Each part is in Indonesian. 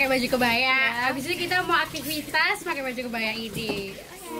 pakai baju kebaya. Habis itu kita mau aktivitas pakai baju kebaya ini.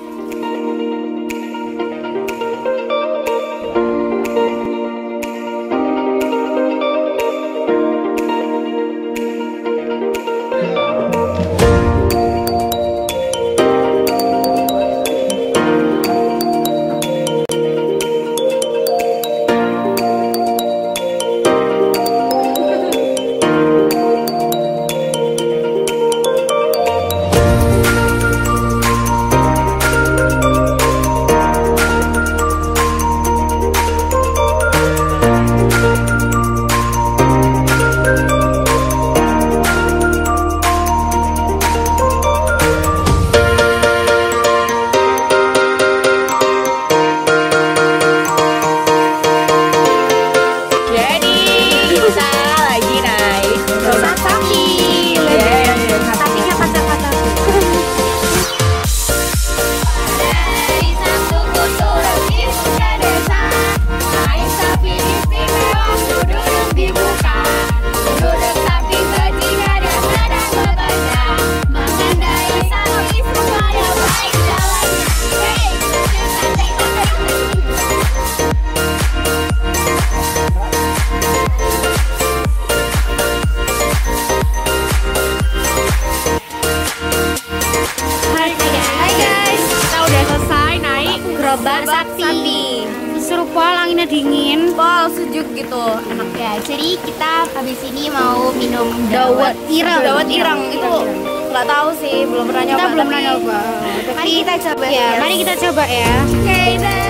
Gerobak sapi. Seru pol, anginnya dingin, Pol sejuk gitu, enak ya. Jadi kita habis ini mau minum dawet ireng. Dawet ireng itu nggak tahu sih, belum pernah nyoba. Kita belum pernah nyoba. Mari kita coba Ya, mari kita coba ya. Oke, dah.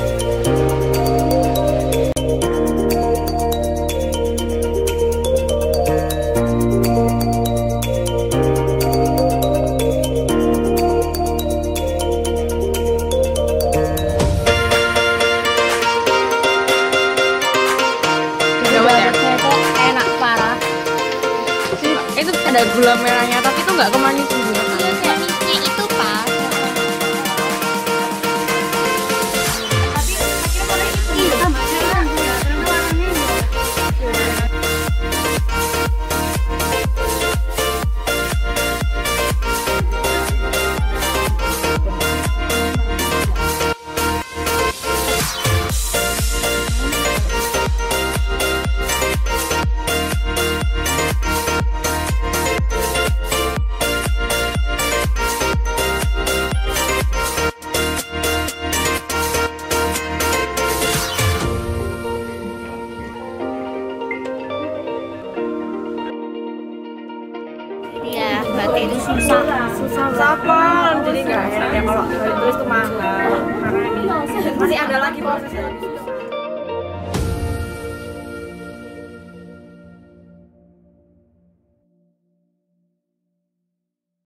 Enak parah. Itu ada gula merahnya, tapi itu nggak kemanis juga. Manisnya itu pas. Iya, batik itu susah Sapal, jadi nggak enak ya kalau ditulis itu mahal karena ini masih ada lagi prosesnya.